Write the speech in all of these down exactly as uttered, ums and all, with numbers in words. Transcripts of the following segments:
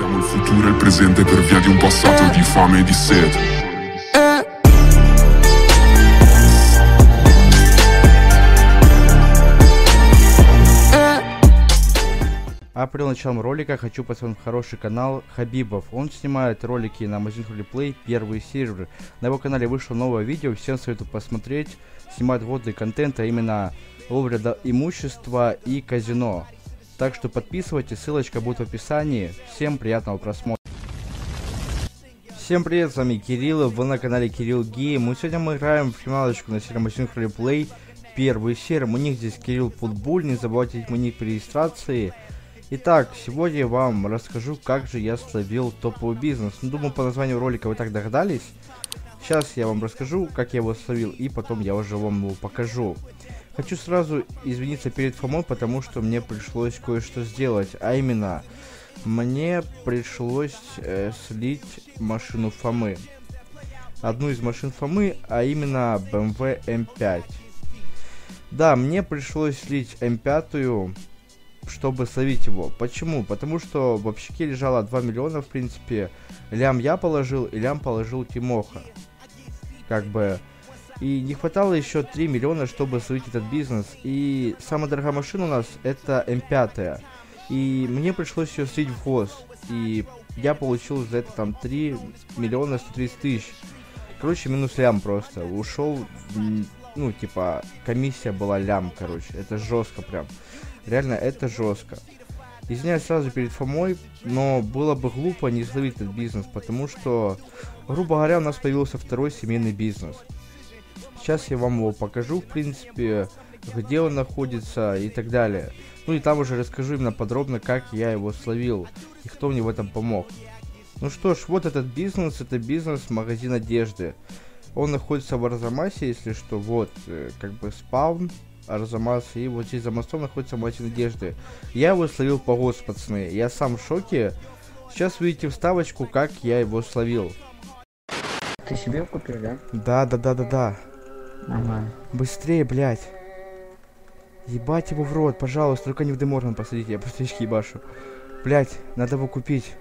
Siamo il futuro e il presente per via di un passato di fame e di sete. А перед началом ролика хочу посмотреть хороший канал Хабибов. Он снимает ролики на Amazing Roleplay, первый сервер. На его канале вышло новое видео, всем советую посмотреть. Снимает водный контент, а именно ловля до имущества и казино. Так что подписывайтесь, ссылочка будет в описании. Всем приятного просмотра. Всем привет, с вами Кирилл, вы на канале Кирилл Гейм. И сегодня мы играем в финалочку на серии Amazing Roleplay, первый сервер. У них здесь Кирилл Футболь, не забывайте у них при регистрации. Итак, сегодня я вам расскажу, как же я словил топовый бизнес. Ну, думаю, по названию ролика вы так догадались. Сейчас я вам расскажу, как я его словил, и потом я уже вам его покажу. Хочу сразу извиниться перед Фомой, потому что мне пришлось кое-что сделать. А именно, мне пришлось э, слить машину Фомы. Одну из машин Фомы, а именно бэ эм вэ эм пять. Да, мне пришлось слить эм пять, чтобы словить его. Почему? Потому что в общаке лежало два миллиона, в принципе. Лям я положил, и лям положил Тимоха. Как бы. И не хватало еще три миллиона, чтобы словить этот бизнес. И самая дорогая машина у нас это эм пять. И мне пришлось ее слить в ГОС. И я получил за это там три миллиона сто тридцать тысяч. Короче, минус лям просто. Ушел, ну, типа, комиссия была лям, короче. Это жестко прям. Реально, это жестко. Извиняюсь сразу перед Фомой, но было бы глупо не словить этот бизнес, потому что, грубо говоря, у нас появился второй семейный бизнес. Сейчас я вам его покажу, в принципе, где он находится и так далее. Ну и там уже расскажу именно подробно, как я его словил и кто мне в этом помог. Ну что ж, вот этот бизнес, это бизнес-магазин одежды. Он находится в Арзамасе, если что, вот, как бы спаун. Арзамас, и вот здесь за мостом находится магазин одежды. Я его словил по ГОС, пацаны. Я сам в шоке. Сейчас увидите вставочку, как я его словил. Ты себе купил, да? Да, да, да, да, да. Ага. Быстрее, блядь. Ебать его в рот, пожалуйста, только не в Деморган посадите, я просто очки ебашу. Блядь, надо его купить.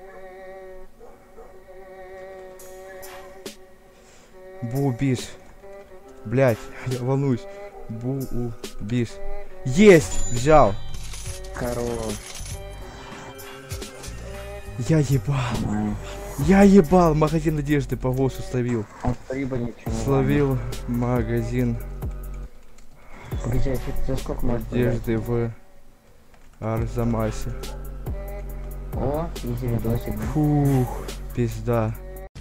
Бубис. Блядь, я волнуюсь. Бу-у-бис. Есть! Взял! Хорош. Я ебал. Ай. Я ебал! Магазин одежды по ГОСу словил. Он либо ничего. Словил магазин Погоди, а ты за сколько можешь одежды в Арзамасе. О, изи видосик. Фух, пизда.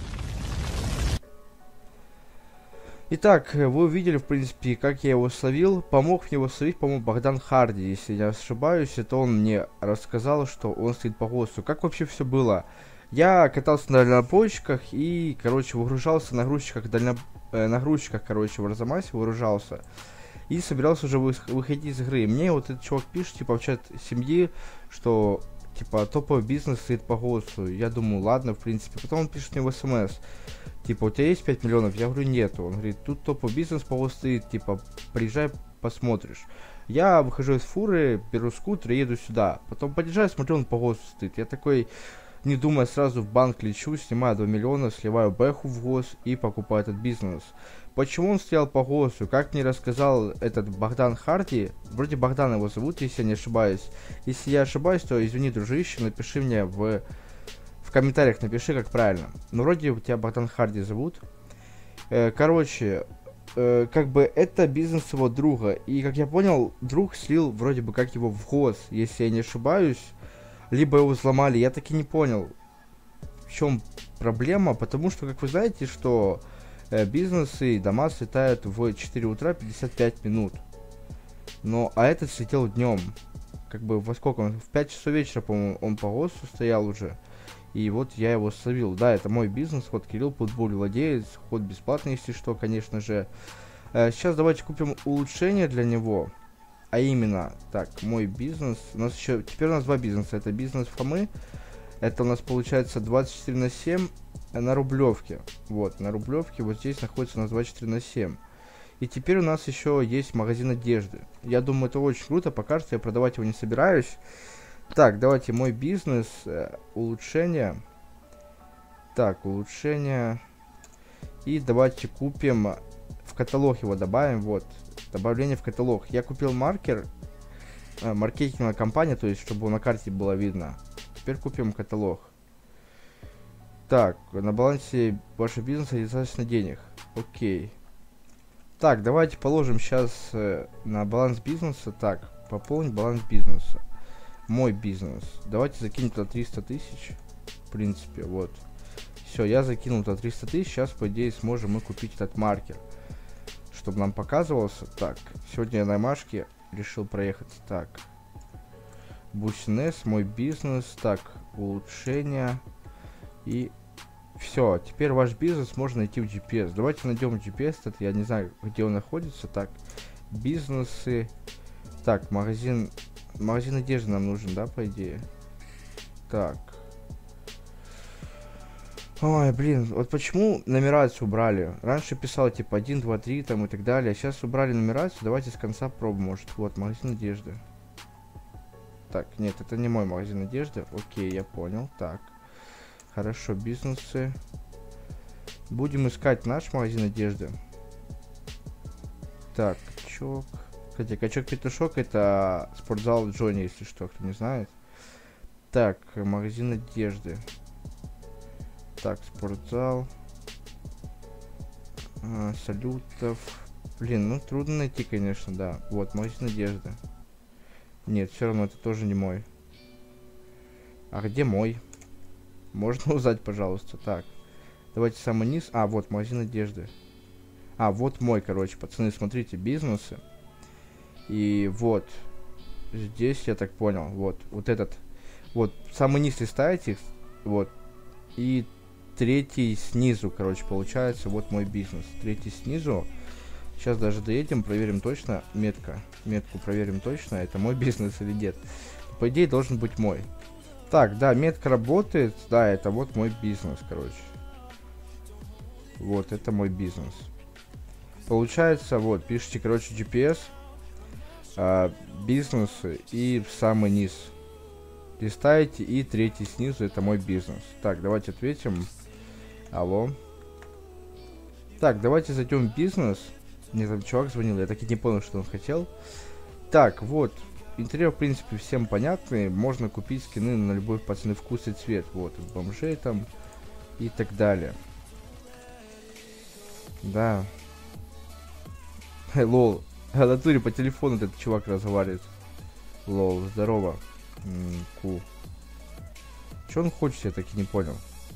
Итак, вы увидели, в принципе, как я его словил. Помог мне его словить, по-моему, Богдан Харди, если я не ошибаюсь. Это он мне рассказал, что он стоит по ГОСу. Как вообще все было? Я катался на дальнобойщиках и, короче, выгружался на грузчиках, дально... э, на грузчиках, короче, в Арзамасе выгружался. И собирался уже вы... выходить из игры. Мне вот этот чувак пишет, типа, в чат семьи, что, типа, топовый бизнес стоит по ГОСу. Я думаю, ладно, в принципе. Потом он пишет мне в СМС. Типа, у тебя есть пять миллионов? Я говорю, нету. Он говорит, тут топовый бизнес по ГОСу стоит, типа, приезжай, посмотришь. Я выхожу из фуры, беру скутер и еду сюда. Потом подъезжаю, смотрю, он по ГОСу стоит. Я такой, не думая, сразу в банк лечу, снимаю два миллиона, сливаю бэху в ГОС и покупаю этот бизнес. Почему он стоял по ГОСу? Как мне рассказал этот Богдан Харди, вроде Богдан его зовут, если я не ошибаюсь. Если я ошибаюсь, то извини, дружище, напиши мне в... В комментариях напиши, как правильно. Ну, вроде у тебя Богдан Харди зовут. Э, короче, э, как бы это бизнес его друга. И, как я понял, друг слил вроде бы как его в ГОС, если я не ошибаюсь. Либо его взломали, я таки не понял, в чем проблема. Потому что, как вы знаете, что э, бизнесы и дома слетают в четыре утра пятьдесят пять минут. Но, а этот слетел днем. Как бы во сколько он? В пять часов вечера, по-моему, он по ГОСу стоял уже. И вот я его словил. Да, это мой бизнес. Вот Кирилл Футболь владеет. Ход бесплатный, если что, конечно же. Э, сейчас давайте купим улучшение для него. А именно, так, мой бизнес. У нас еще, теперь у нас два бизнеса. Это бизнес Фомы. Это у нас получается двадцать четыре на семь на Рублевке. Вот, на Рублевке вот здесь находится у нас двадцать четыре на семь. И теперь у нас еще есть магазин одежды. Я думаю, это очень круто. Пока что я продавать его не собираюсь. Так, давайте мой бизнес, э, улучшение. Так, улучшение. И давайте купим, в каталог его добавим, вот, добавление в каталог. Я купил маркер, э, маркетинговая компания, то есть, чтобы на карте было видно. Теперь купим каталог. Так, на балансе вашего бизнеса недостаточно денег. Окей. Так, давайте положим сейчас э, на баланс бизнеса. Так, пополнить баланс бизнеса. Мой бизнес. Давайте закинем туда триста тысяч. В принципе, вот. Все, я закинул туда триста тысяч. Сейчас, по идее, сможем мы купить этот маркер. Чтобы нам показывался. Так, сегодня я на Машке решил проехать. Так. Бусинес, мой бизнес. Так, улучшение. И все, теперь ваш бизнес можно найти в джи пи эс. Давайте найдем джи пи эс. Это я не знаю, где он находится. Так, бизнесы. Так, магазин. Магазин одежды нам нужен, да, по идее? Так. Ой, блин, вот почему нумерацию убрали? Раньше писал типа один, два, три там и так далее. Сейчас убрали нумерацию. Давайте с конца пробуем, может. Вот, магазин одежды. Так, нет, это не мой магазин одежды. Окей, я понял. Так. Хорошо, бизнесы. Будем искать наш магазин одежды. Так, качок. Кстати, качок-петушок это спортзал Джонни, если что, кто не знает. Так, магазин одежды. Так, спортзал. А, салютов. Блин, ну трудно найти, конечно, да. Вот, магазин одежды. Нет, все равно это тоже не мой. А где мой? Можно узнать, пожалуйста. Так, давайте самый низ. А, вот, магазин одежды. А, вот мой, короче, пацаны, смотрите, бизнесы. И вот, здесь, я так понял, вот, вот этот. Вот, самый низ листаете, вот. И третий снизу, короче, получается, вот мой бизнес. Третий снизу. Сейчас даже доедем, проверим точно. Метка. Метку проверим точно, это мой бизнес или нет. По идее, должен быть мой. Так, да, метка работает. Да, это вот мой бизнес, короче. Вот, это мой бизнес. Получается, вот, пишите, короче, джи пи эс, а, бизнесы и в самый низ. Листаете, и третий снизу, это мой бизнес. Так, давайте ответим. Алло. Так, давайте зайдем в бизнес. Мне там чувак звонил, я так и не понял, что он хотел. Так, вот. Интерьер, в принципе, всем понятный. Можно купить скины на любой, пацаны, вкус и цвет. Вот, бомжей там и так далее. Да. Лол. В натуре по телефону этот чувак разговаривает. Лол, здорово. М-м, ку. Че он хочет, я так и не понял.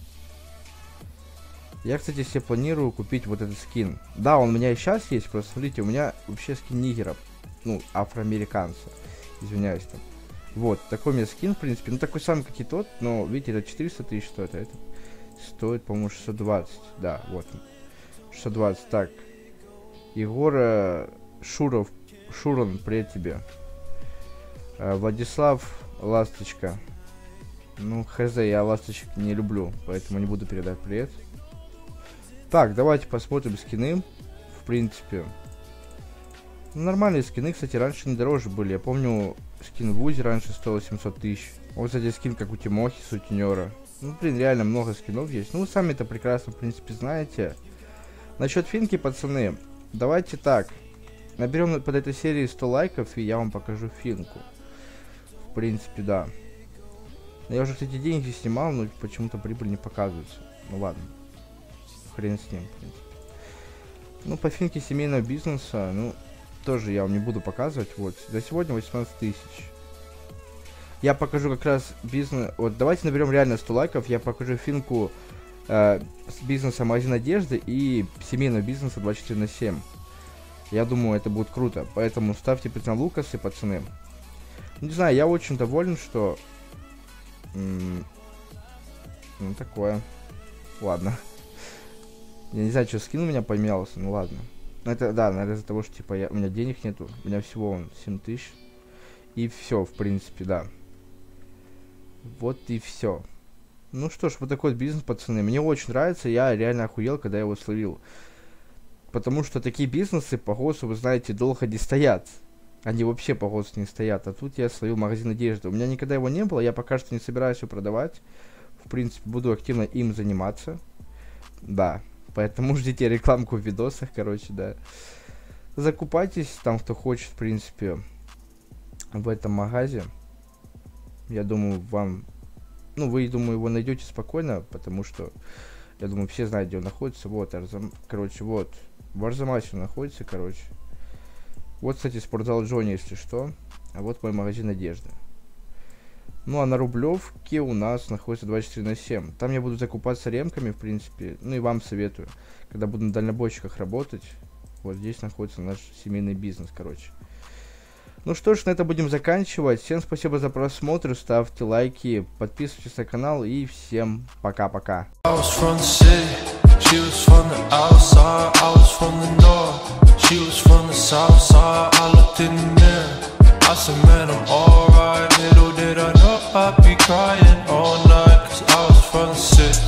Я, кстати, себе планирую купить вот этот скин. Да, он у меня и сейчас есть, просто смотрите, у меня вообще скин нигера. Ну, афроамериканца. Извиняюсь там. Вот, такой у меня скин, в принципе. Ну, такой самый, как и тот, но, видите, это четыреста тысяч стоит, а это стоит, по-моему, шестьсот двадцать. Да, вот. шестьсот двадцать, так. Егор Шуров. Шурон, привет тебе. А, Владислав Ласточка. Ну, хз, я ласточек не люблю, поэтому не буду передать привет. Так, давайте посмотрим скины. В принципе. Нормальные скины, кстати, раньше не дороже были. Я помню, скин в Узи раньше стоил семьсот тысяч. Вот, кстати, скин как у Тимохи, сутенера. Ну, блин, реально много скинов есть. Ну, вы сами это прекрасно, в принципе, знаете. Насчет финки, пацаны, давайте так. Наберем под этой серией сто лайков, и я вам покажу финку. В принципе, да. Я уже, кстати, деньги снимал, но почему-то прибыль не показывается. Ну, ладно. Хрен с ним, в принципе. Ну, по финке семейного бизнеса, ну... Тоже я вам не буду показывать. Вот, за сегодня восемнадцать тысяч. Я покажу как раз бизнес. Вот, давайте наберем реально сто лайков. Я покажу финку э, с бизнеса магазин одежды и семейного бизнеса двадцать четыре на семь. Я думаю, это будет круто. Поэтому ставьте пятна лукасы, пацаны. Не знаю, я очень доволен, что... М ну, такое. Ладно. Я не знаю, что скин у меня поменялся. Ну, ладно. Ну, это, да, наверное, из-за того, что, типа, я, у меня денег нету. У меня всего вон семь тысяч. И все, в принципе, да. Вот и все. Ну что ж, вот такой вот бизнес, пацаны. Мне очень нравится. Я реально охуел, когда я его словил. Потому что такие бизнесы, по голосу, вы знаете, долго не стоят. Они вообще по ГОСТу не стоят. А тут я словил магазин одежды. У меня никогда его не было, я пока что не собираюсь его продавать. В принципе, буду активно им заниматься. Да, поэтому ждите рекламку в видосах, короче, да. Закупайтесь там, кто хочет, в принципе, в этом магазе. Я думаю, вам... Ну, вы, думаю, его найдете спокойно, потому что, я думаю, все знают, где он находится. Вот, Арзам... короче, вот. В Арзамасе он находится, короче. Вот, кстати, спортзал Джонни, если что. А вот мой магазин одежды. Ну, а на Рублевке у нас находится двадцать четыре на семь. Там я буду закупаться ремками, в принципе. Ну, и вам советую. Когда буду на дальнобойщиках работать. Вот здесь находится наш семейный бизнес, короче. Ну что ж, на это будем заканчивать. Всем спасибо за просмотр. Ставьте лайки, подписывайтесь на канал. И всем пока-пока. She was from the outside, I was from the north. She was from the south side, I looked in the mirror. I said, man, I'm alright. Little did I know I'd be crying all night, cause I was from the city.